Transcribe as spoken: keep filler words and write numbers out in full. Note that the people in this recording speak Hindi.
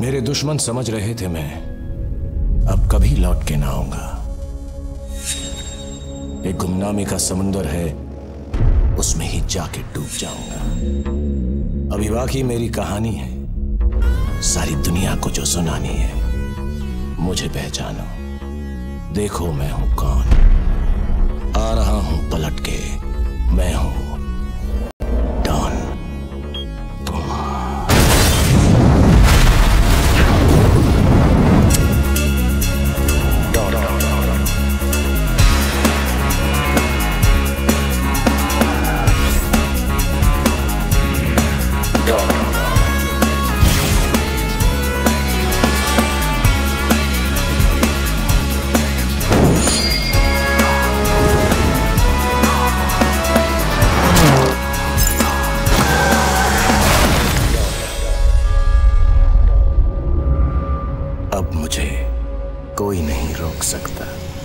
मेरे दुश्मन समझ रहे थे मैं अब कभी लौट के ना आऊंगा। एक गुमनामी का समुंदर है, उसमें ही जाके डूब जाऊंगा। अभी बाकी मेरी कहानी है, सारी दुनिया को जो सुनानी है। मुझे पहचानो, देखो मैं हूं कौन। आ रहा हूं पलट के, मैं हूं डॉन। अब मुझे कोई नहीं रोक सकता।